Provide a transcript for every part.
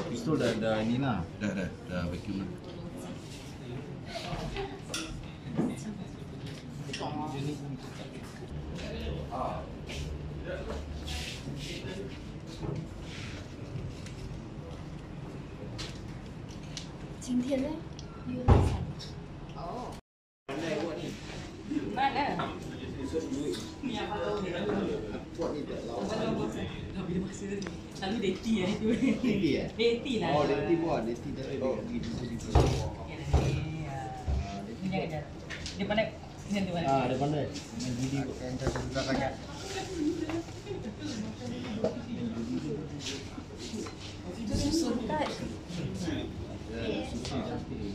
Pistol dah ni lah. Dah vacuum lah. 今天呢，约了3。 哦。Mana? Ni apa tahu ni? Buat ni dah lawan. Dah bila masa ni. Selalu deti lah itu. Deti eh? Deti lah. Oh, deti buat. Deti dah gitu. Ni jangan. Dia pandai. Ni tu pandai. Dia pandai. Main judi kot kan dah sangat. Itu susun tak? Susu cantik.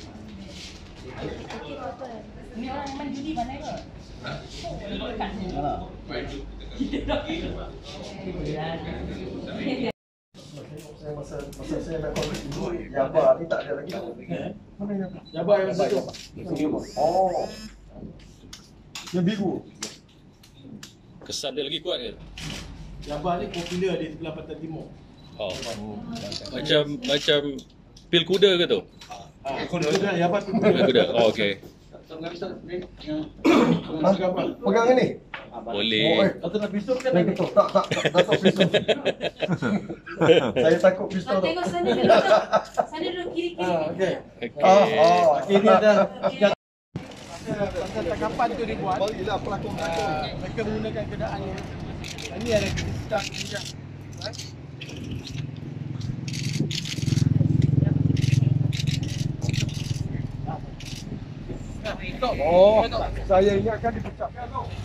Ni orang main judi pandai ke? Alah. Masa saya nak konflik dulu, Jabbar ni tak ada lagi. Mana Jabbar? Jabbar yang satu. Oh. Yang biru. Kesan dia lagi kuat ke? Jabbar ni popular di sebelah pantai timur. Oh. Macam pil kuda ke tu? Kuda Jabbar tu. Pil kuda. Oh, okey. Pegang ini. Boleh. Atau nak pistol kan? Tak tak pistol. Saya takut pistol tu. Tengok sana dulu. Sana dulu kiri-kiri. Okey. Okey. Ini dah pasal tangkapan tu dibuat. Bagilah pelakon-pelakon. Mereka menggunakan keadaan ni. Ini ada kita juga. Oh, saya ingatkan dipecahkan tu.